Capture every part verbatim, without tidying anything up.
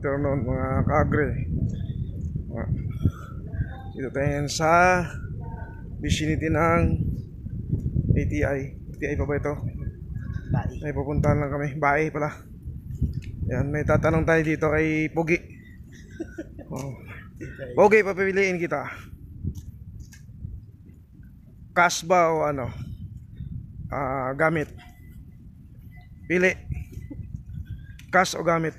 afternoon mga kaagre. Dito tayo sa vicinity ng A T I. A T I pa ba ito? Bae. May pupuntahan lang kami. Bae pala. Yan, may tatanong tayo dito kay Pogi. Oh. Pogi, papipiliin kita. Cash ba o ano? Ah, gamit. Pili. Cash o gamit?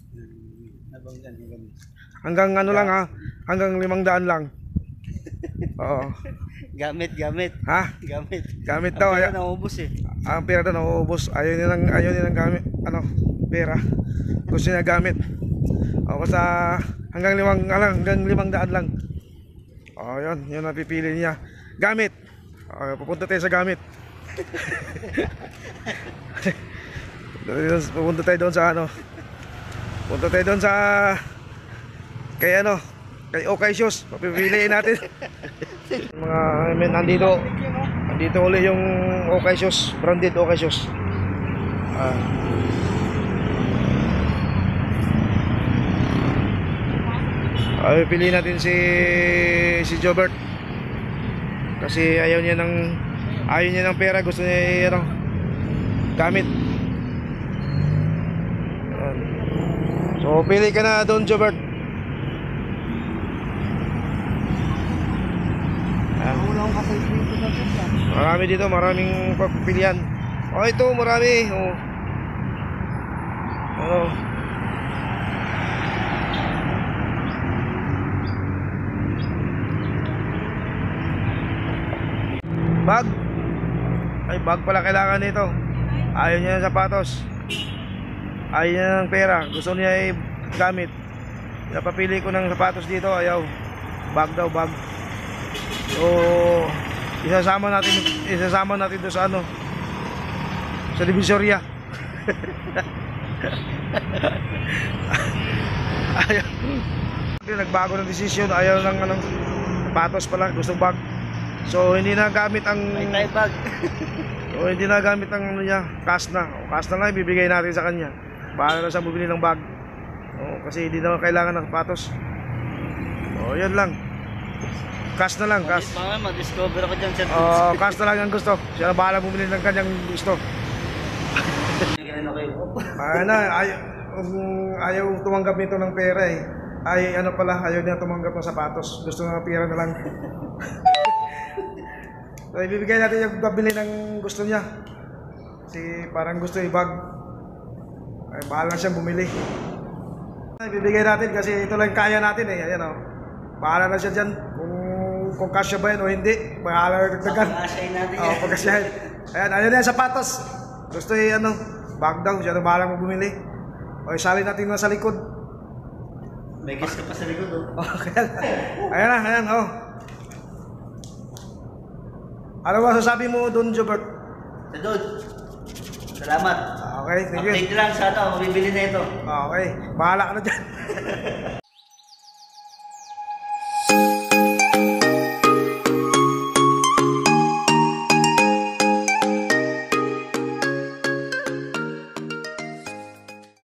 Hanggang ano lang ha? Hanggang limang daan lang. Oo. Gamit, gamit. Ha? Gamit. Gamit daw. Ang pera naubos eh. Ang pera daw nauubos. Ayaw nilang, ayaw nilang gamit. Ano? Pera. Gusto niya gamit. O basta hanggang limang, hanggang limang daan lang. O yun. Yun ang pipili niya. Gamit. O, pupunta tayo sa gamit. Pupunta tayo doon sa ano. Pupunta tayo doon sa kay ano, kay Okay Shoes. Papipiliin natin. Mga I mean, nandito. Nandito ulit yung Okay Shoes, branded Okay Shoes. Ah. Ay, piliin natin si si Jobert. Kasi ayaw niya ng ayaw niya ng pera, gusto niya ano, gamit. Ayan. So pili ka na doon, Jobert. Marami dito, maraming pagpipilian. Oh, ito, marami. Oh. Ano? Bag. Ay, bag pala kailangan nito. Ayaw niya ng sapatos. Ayaw niya ng pera. Gusto niya ay gamit. Napapili ko ng sapatos dito. Ayaw. Bag daw, bag. So, isasama natin isasama natin doon sa ano, sa Divisoria. Ayaw. Nagbago ng desisyon. Ayaw ng anong sapatos pala, gusto bag. So hindi na gamit ang May bag. So hindi na gamit ang ano niya, cash na. O, cash na lang ibibigay natin sa kanya. Bahala na siya bumili ng bag. O, kasi hindi naman kailangan ng sapatos. O yan lang. Cash na lang, cash. Mga ma-discover ako dyan, sir. Oh, cash na lang ang gusto. Siya na bahala bumili ng kanyang gusto. Ay na, ayaw, um, ayaw tumanggap nito ng pera eh. Ay ano pala, ayaw niya tumanggap ng sapatos. Gusto ng pera na lang. So ibibigay natin yung pabili ng gusto niya. Kasi parang gusto yung bag. Ay bahala siyang bumili. Ibibigay natin kasi ito lang kaya natin eh. Ayan o. Bahala na siya dyan. Kung kung kasya ba yan o hindi, bahala na dagdagan. Pagkasyahin natin yan. Oo, pagkasyahin. Ayan, ayun yan, sapatos. Gusto yung ano, bag daw, siya na bahala mo bumili. O, isali natin na sa likod. May guess ka pa sa likod, oh. Okay. Ayan na, ayan, oh. Ano ba sasabi mo doon, Jobert? Sa doon. Salamat. Okay, thank you. Update lang sa ano, mabibili na ito. Okay, bahala ka na dyan.